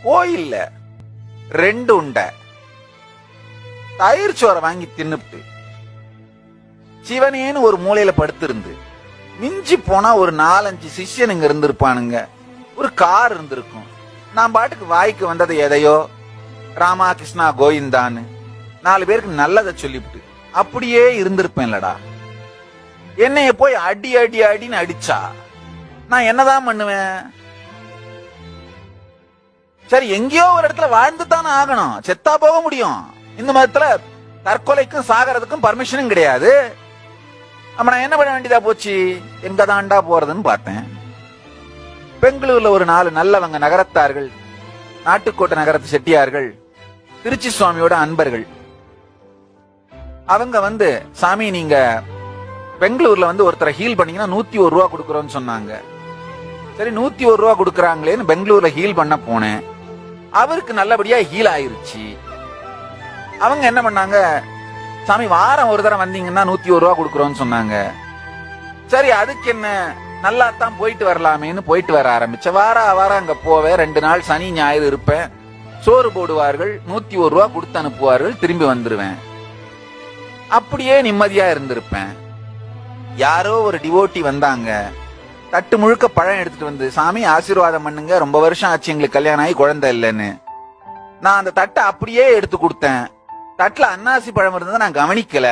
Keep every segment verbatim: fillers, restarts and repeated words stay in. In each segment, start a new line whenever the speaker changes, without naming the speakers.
கோயில்ல ரெண்டு உண்டை தயிர் சோறை வாங்கி தின்னுட்டு சிவனேன்னு ஒரு மூலையில படுத்திருந்து மிஞ்சி போனா ஒரு நாலஞ்சு சிஷ்யனுங்க இருந்திருப்பானுங்க, ஒரு கார் இருந்திருக்கும். நான் பாட்டுக்கு வாய்க்கு வந்ததை எதையோ ராமா கிருஷ்ணா கோவிந்தான்னு நாலு பேருக்கு நல்லதை சொல்லிவிட்டு அப்படியே இருந்திருப்பேன்லடா. என்னைய போய் அடி அடி அடின்னு அடிச்சா நான் என்னதான் பண்ணுவேன்? சரி, எங்கேயோ ஒரு இடத்துல வாழ்ந்து தானே ஆகணும், செத்தா போக முடியும். இந்த மதத்துல தற்கொலைக்கும் சாகிறதுக்கும் பர்மிஷனும் கிடையாது. அப்ப நான் என்ன பண்ண வேண்டியதா போச்சு? எங்க தாண்டா போறதுன்னு பார்த்தேன். பெங்களூர்ல ஒரு நாலு நல்லவங்க நகரத்தார்கள், நாட்டுக்கோட்டை நகரத்து செட்டியார்கள், திருச்சி சுவாமியோட அன்பர்கள். அவங்க வந்து, சாமி நீங்க பெங்களூர்ல வந்து ஒருத்தரை ஹீல் பண்ணீங்கன்னா நூத்தி ஒரு ரூபா கொடுக்குறோம்னு சொன்னாங்க. சரி, நூத்தி ஒரு ரூபா கொடுக்குறாங்களேன்னு பெங்களூர்ல ஹீல் பண்ண போனேன். அவருக்கு நல்லபடியா ஹீல் ஆயிருச்சு. அவங்க என்ன பண்ணாங்க, சாமி வாரம் ஒரு தடவை வந்தீங்கன்னா நூத்தி ஒரு ரூபா கொடுக்குறோம்னு சொன்னாங்க. சரி, அதுக்கு என்ன, நல்லா தான் போயிட்டு வரலாமேன்னு போயிட்டு வர ஆரம்பிச்ச. வார வாரம் அங்க போவேன், ரெண்டு நாள் சனி ஞாயிறு இருப்பேன், சோறு போடுவார்கள், நூத்தி ஒரு ரூபா கொடுத்து அனுப்புவார்கள், திரும்பி வந்துருவேன். அப்படியே நிம்மதியா இருந்திருப்பேன். யாரோ ஒரு டிவோட்டி வந்தாங்க, தட்டு முழுக்க பழம் எடுத்துட்டு வந்து, சாமி ஆசீர்வாதம் பண்ணுங்க, ரொம்ப வருஷம் ஆச்சு எங்களுக்கு கல்யாணம் ஆகி குழந்தை இல்லைன்னு. நான் அந்த தட்டை அப்படியே எடுத்து கொடுத்தேன். தட்டுல அன்னாசி பழம் இருந்ததை நான் கவனிக்கல.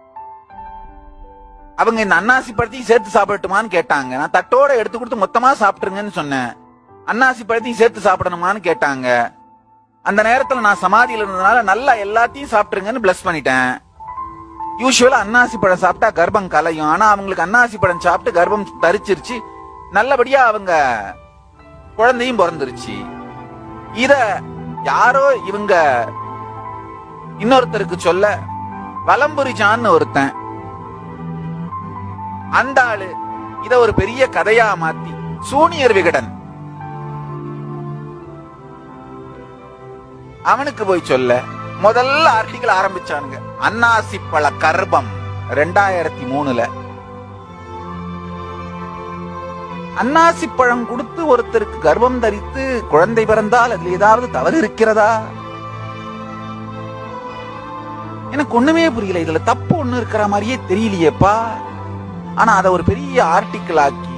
அவங்க இந்த அன்னாசி பழத்தையும் சேர்த்து சாப்பிடட்டுமான்னு கேட்டாங்க. நான் தட்டோட எடுத்து கொடுத்து மொத்தமா சாப்பிட்டுருங்கன்னு சொன்னேன். அன்னாசி பழத்தையும் சேர்த்து சாப்பிடணுமான்னு கேட்டாங்க. அந்த நேரத்துல நான் சமாதியில இருந்ததுனால நல்லா எல்லாத்தையும் சாப்பிட்டுருங்கன்னு பிளஸ் பண்ணிட்டேன். யூசுவலா அன்னாசி பழம் சாப்பிட்டா கர்ப்பம் கலையும். ஆனா அவங்களுக்கு அன்னாசி பழம் சாப்பிட்டு கர்ப்பம் தரிச்சிருச்சு, நல்லபடியா அவங்க குழந்தையும் பிறந்துருச்சு. இத யாரோ இவங்க இன்னொருத்தருக்கு சொல்ல, வலம்புரிஜான்னு ஒருத்தன், அந்த ஆளு இத ஒரு பெரிய கதையா மாத்தி சூனியர் விகடன் அவனுக்கு போய் சொல்ல முதல்ல ஆர்டிகல் ஆரம்பிச்சானுங்க. அன்னாசி பழ கர்ப்பம் ரெண்டாயிரத்தி மூணுல அன்னாசி பழம் கொடுத்து ஒருத்தருக்கு கர்ப்பம் தரித்து குழந்தை பிறந்தால் அதுல ஏதாவது தவறு இருக்கிறதா? எனக்கு ஒண்ணுமே புரியல. இதுல தப்பு ஒண்ணு இருக்கிற மாதிரியே தெரியலையேப்பா. ஆனா அத ஒரு பெரிய ஆர்டிக்கிள் ஆக்கி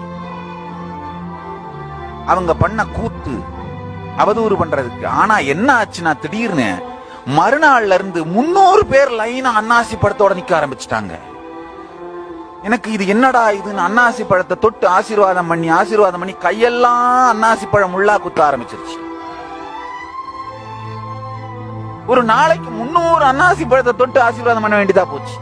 அவங்க பண்ண கூத்து அவதூறு பண்றதுக்கு. ஆனா என்ன ஆச்சுன்னா, திடீர்னு மறுநாள்ல இருந்து முன்னூறு பேர் லைனா அன்னாசி பழத்தோட நிக்க ஆரம்பிச்சுட்டாங்க. எனக்கு இது என்னடா இதுன்னு அன்னாசி பழத்தை தொட்டு ஆசீர்வாதம் பண்ணி ஆசீர்வாதம் பண்ணி கையெல்லாம் அன்னாசி பழம் முள்ளா குத்த ஆரம்பிச்சிருச்சு. ஒரு நாளைக்கு முன்னூறு அன்னாசி பழத்தை தொட்டு ஆசீர்வாதம் பண்ண வேண்டியதா போச்சு.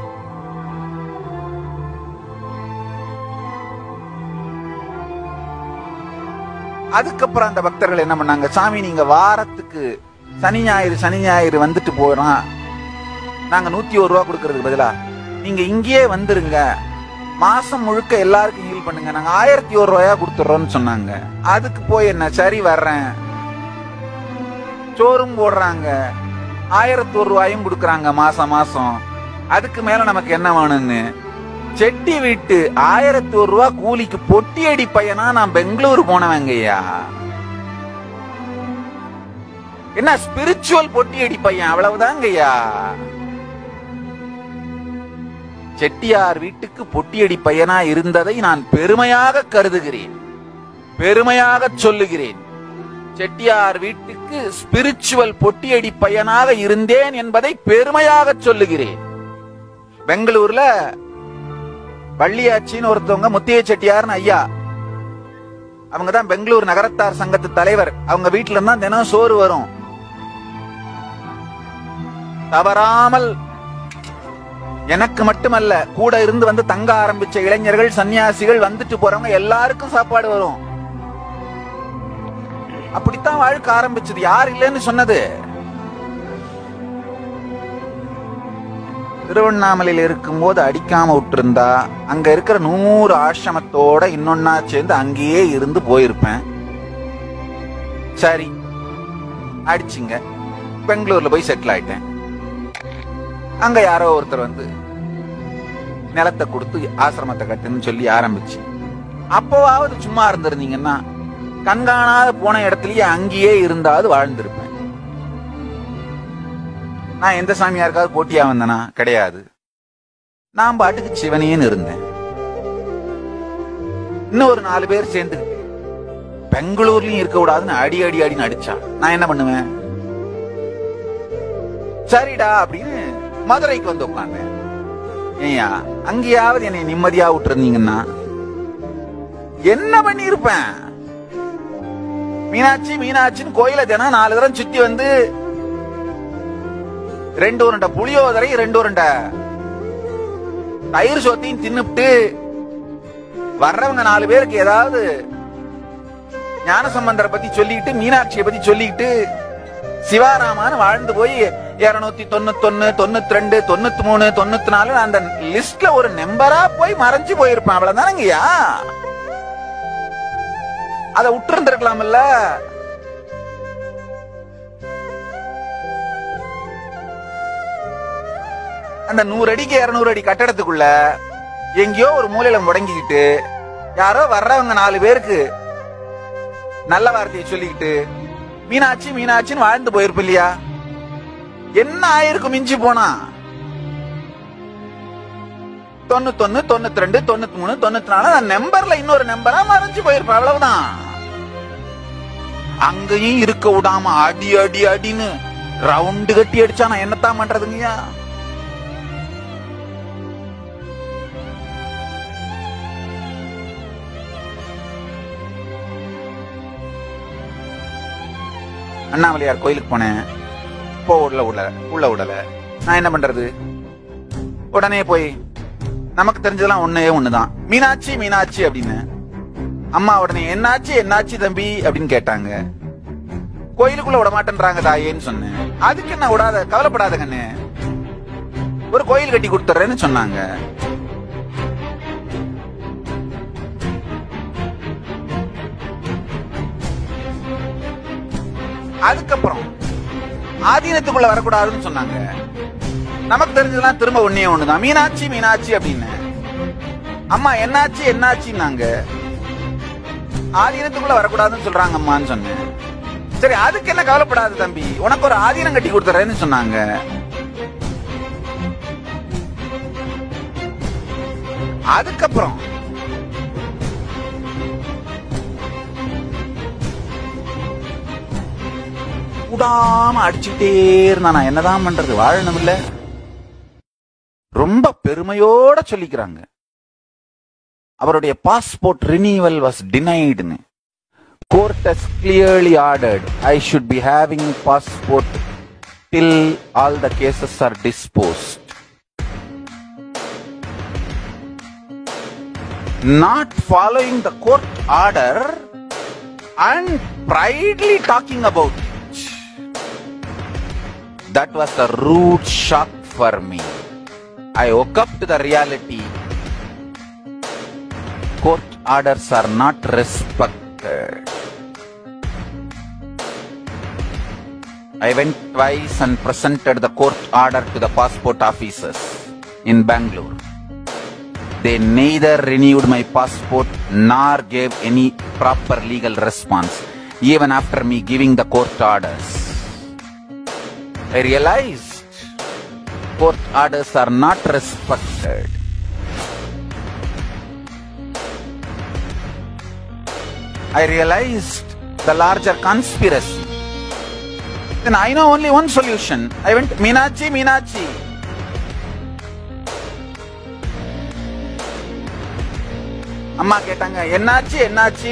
அதுக்கப்புறம் அந்த பக்தர்கள் என்ன பண்ணாங்க, சாமி நீங்க வாரத்துக்கு சனி ஞாயிறு சனி ஞாயிறு வந்துட்டு போறோம், நாங்க நூத்தி ஒரு ரூபா கொடுக்கறதுக்கு பதிலா நீங்க இங்கேயே வந்துருங்க, மாசம் முழுக்க எல்லாருக்கும் ஹீல் பண்ணுங்க, நாங்க ஆயிரத்தி ஒரு ரூபாயா கொடுத்துறோம்னு சொன்னாங்க. அதுக்கு போய் என்ன, சரி வர்றேன், சோறும் போடுறாங்க, ஆயிரத்தி ஒரு ரூபாயும் கொடுக்கறாங்க மாசம் மாசம். அதுக்கு மேல நமக்கு என்ன வேணும்னு செட்டி வீட்டு ஆயிரத்தி ஒரு ரூபா கூலிக்கு பொட்டி அடி பையனா நான் பெங்களூர் போனவங்கய்யா. என்ன ஸ்பிரிச்சுவல் பொட்டி அடி பையன், அவ்வளவுதாங்கய்யா. செட்டியார் வீட்டுக்கு பொட்டியடி பையனா இருந்ததை நான் பெருமையாக கருதுகிறேன், பெருமையாக சொல்லுகிறேன். செட்டியார் வீட்டுக்கு ஸ்பிரிச்சுவல் பொட்டியடி பையனாக இருந்தேன் என்பதை பெருமையாக சொல்லுகிறேன். பெங்களூர்ல வள்ளியாச்சின்னு ஒருத்தவங்க, முத்திய செட்டியார்னு ஐயா, அவங்கதான் பெங்களூர் நகரத்தார் சங்கத்து தலைவர். அவங்க வீட்டுல இருந்தா தினம் சோறு வரும். தவறாமல் எனக்கு மட்டுமல்ல, கூட இருந்து வந்து தங்க ஆரம்பிச்ச இளைஞர்கள், சன்னியாசிகள், வந்துட்டு போறவங்க எல்லாருக்கும் சாப்பாடு வரும். அப்படித்தான் வாழ்க்கை ஆரம்பிச்சது. யார் இல்லைன்னு சொன்னது? திருவண்ணாமலையில் இருக்கும் போது அடிக்காம விட்டுருந்தா அங்க இருக்கிற நூறு ஆசிரமத்தோட இன்னொன்னா சேர்ந்து அங்கேயே இருந்து போயிருப்பேன். சரி, அடிச்சுங்க, பெங்களூர்ல போய் செட்டில் ஆயிட்டேன். அங்க யாரோ ஒருத்தர் வந்து நிலத்தை கொடுத்து ஆசிரமத்தை கட்டுன்னு சொல்லி ஆரம்பிச்சு, அப்போவாவது சும்மா இருந்திருந்தீங்கன்னா கண்காணாத போன இடத்துலயே அங்கேயே இருந்தாவது வாழ்ந்திருப்பேன். நான் எந்த சாமியாருக்காவது போட்டியா வந்தனா? கிடையாது. நான் பாட்டுக்கு சிவனேன்னு இருந்தேன். இன்னும் ஒரு நாலு பேர் சேர்ந்துக்கிட்டு பெங்களூர்லயும் இருக்க கூடாதுன்னு அடி அடி அடின்னு அடிச்சா நான் என்ன பண்ணுவேன்? சரிடா அப்படின்னு மதுரைக்கு வந்து உட்காந்தேன். ஏயா அங்கேயாவது என்னை நிம்மதியா விட்டு இருந்தீங்கன்னா என்ன பண்ணிருப்பேன்? மீனாட்சி மீனாட்சின்னு கோயில தினம் நாலு தரம் சுத்தி வந்து ரெண்டு உருண்டை புளியோதரை ரெண்டு உருண்டை தயிர் சோத்தையும் தின்னுட்டு வர்றவங்க நாலு பேருக்கு ஏதாவது ஞானசம்பந்தரை பத்தி சொல்லிக்கிட்டு மீனாட்சியை பத்தி சொல்லிக்கிட்டு சிவாராமான்னு வாழ்ந்து போய் இருநூத்தி தொண்ணூத்தி ஒன்னு தொண்ணூத்தி ரெண்டு தொண்ணூத்தி மூணு தொண்ணூத்தி நாலு அந்த லிஸ்ட்ல ஒரு நம்பரா போய் மறைஞ்சு போயிருப்பேன். அவ்வளவுதானங்கய்யா. அதை விட்டு இருந்திருக்கலாம்ல. அந்த நூறு அடிக்கு இருநூறு அடி கட்டடத்துக்குள்ள எங்கேயோ ஒரு மூலையில முடங்கிக்கிட்டு யாரோ வர்றவங்க நாலு பேருக்கு நல்ல வார்த்தையை சொல்லிக்கிட்டு மீனாட்சி மீனாட்சின்னு வாழ்ந்து போயிருப்ப இல்லையா? என்ன ஆயிருக்கும் மிஞ்சி போனா? தொண்ணூத்தி ஒன்னு தொண்ணூத்தி ரெண்டு தொண்ணூத்தி மூணு தொண்ணூத்தி நாலு அந்த நம்பர்ல இன்னொரு நம்பரா மறைஞ்சு போயிருப்ப. அவ்வளவுதான். அங்கேயும் இருக்க விடாம அடி அடி அடின்னு ரவுண்டு கட்டி அடிச்சா நான் என்னத்தான் பண்றதுங்கய்யா? அண்ணாமலையார் கோயிலுக்கு போனேன். போ உள்ள உள்ள உள்ள உடல நான் என்ன பண்றது? உடனே போய் நமக்கு தெரிஞ்சதெல்லாம் ஒன்னே ஒண்ணுதான், மீனாட்சி மீனாட்சி அப்படின்னு. அம்மா உடனே என்னாச்சு என்னாச்சு தம்பி அப்படின்னு கேட்டாங்க. கோயிலுக்குள்ள விட மாட்டேன்றாங்க தாயேன்னு சொன்னேன். அதுக்கு என்ன விடாத, கவலைப்படாத கண்ணு, ஒரு கோயில் கட்டி கொடுத்துறேன்னு சொன்னாங்க. அதுக்கப்புறம் ஆதீனத்துக்குள்ள வரக்கூடாதுன்னு சொன்னாங்க. நமக்கு தெரிஞ்சதெல்லாம் திரும்ப ஒன்னே ஒண்ணுதான், மீனாட்சி மீனாட்சி அப்படின்னு. அம்மா என்னாச்சு என்னாச்சுன்னாங்க. ஆதீனத்துக்குள்ள வரக்கூடாதுன்னு சொல்றாங்க அம்மான்னு சொன்னேன். சரி அதுக்கு என்ன கவலைப்படாது தம்பி, உனக்கு ஒரு ஆதீனம் கட்டி கொடுத்துறேன்னு சொன்னாங்க. அதுக்கப்புறம் கூடாம அடிச்சுட்டே இருந்தா நான் என்னதான் பண்றது? வாழணும் இல்ல. ரொம்ப பெருமையோட சொல்லிக்கிறாங்க அவருடைய பாஸ்போர்ட் ரினியூவல் வாஸ் டினைடுன்னு. Court has clearly ordered I should be having passport till all the cases are disposed. Not following the court order and proudly talking about it. That was a rude shock for me. I woke up to the reality. Court orders are not respected. I went twice and presented the court order to the passport officers in Bangalore. They neither renewed my passport nor gave any proper legal response, even after me giving the court orders. I realized court orders are not respected. I realized the larger conspiracy. Then I know only one solution. I went, Meenachi, Meenachi. அம்மா கேட்டாங்க, என்னாச்சு என்னாச்சு?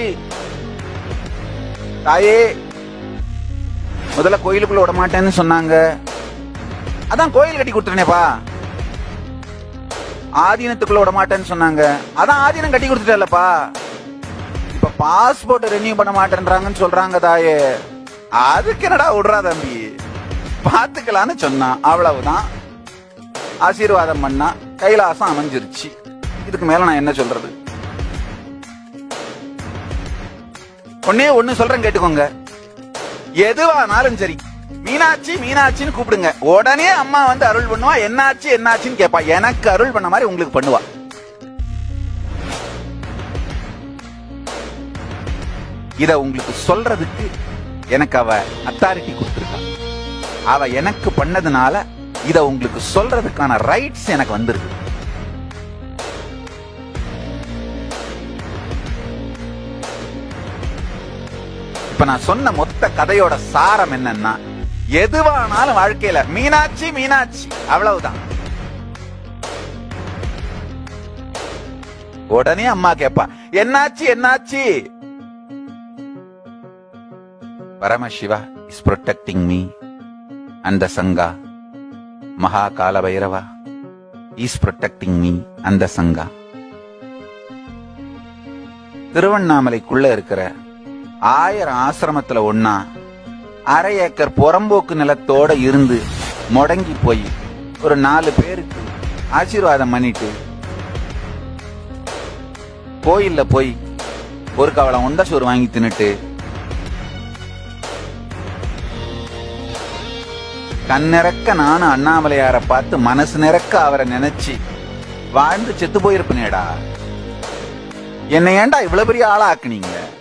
தாயே முதல்ல கோயிலுக்குள்ள விட மாட்டேன்னு சொன்னாங்க, அதான் கோயில் கட்டி கொடுத்துட்டேனேப்பா. ஆதீனத்துக்குள்ள விட மாட்டேன்னு சொன்னாங்க, அதான் ஆதீனம் கட்டி கொடுத்துட்டேன்லப்பா. இப்ப பாஸ்போர்ட் ரெனியூ பண்ண மாட்டேன்றாங்கன்னு சொல்றாங்க தாயே, அதுக்கு என்னடா விடுறா தம்பி, பாத்துக்கலான்னு சொன்னா. அவ்வளவுதான். ஆசீர்வாதம் பண்ணா கைலாசம் அமைஞ்சிருச்சு. இதுக்கு மேல நான் என்ன சொல்றது? ஒன்னே ஒண்ணு சொல்றேன் கேட்டுக்கோங்க, எதுவானாலும் சரி மீனாட்சி மீனாட்சின்னு கூப்பிடுங்க. உடனே அம்மா வந்து அருள் பண்ணுவா. என்னாச்சு என்னாச்சுன்னு கேட்பா. எனக்கு அருள் பண்ண மாதிரி உங்களுக்கு பண்ணுவா. இத உங்களுக்கு சொல்றதுக்கு எனக்கு அவ அத்தாரிட்டி கொடுத்திருக்கா. அவ எனக்கு பண்ணதுனால இத உங்களுக்கு சொல்றதுக்கான ரைட்ஸ் எனக்கு வந்திருக்கு. இப்ப நான் சொன்ன மொத்த கதையோட சாரம் என்னன்னா, எதுவானாலும் வாழ்க்கையில மீனாட்சி மீனாட்சி அவ்வளவுதான். உடனே அம்மா கேப்பா, என்னாச்சு என்னாச்சு? Paramashiva is protecting me and the Sangha. Mahakala Bhairava is protecting me and the Sangha. திருவண்ணாமலைக்குள்ள இருக்கிற ஆயிரம் ஆசிரமத்துல ஒன்னா அரை ஏக்கர் புறம்போக்கு நிலத்தோட இருந்து முடங்கி போய் ஒரு நாலு பேருக்கு ஆசீர்வாதம் பண்ணிட்டு கோயில்ல போய் ஒரு கவளம் உண்ட சோறு வாங்கி தின்னுட்டு கண்ணிறக்க நானும் அண்ணாமலையார பார்த்து மனசு நிறக்க அவரை நினைச்சு வாழ்ந்து செத்து போயிருப்பேனேடா. என்னை ஏண்டா இவ்வளவு பெரிய ஆளா ஆக்குனீங்க?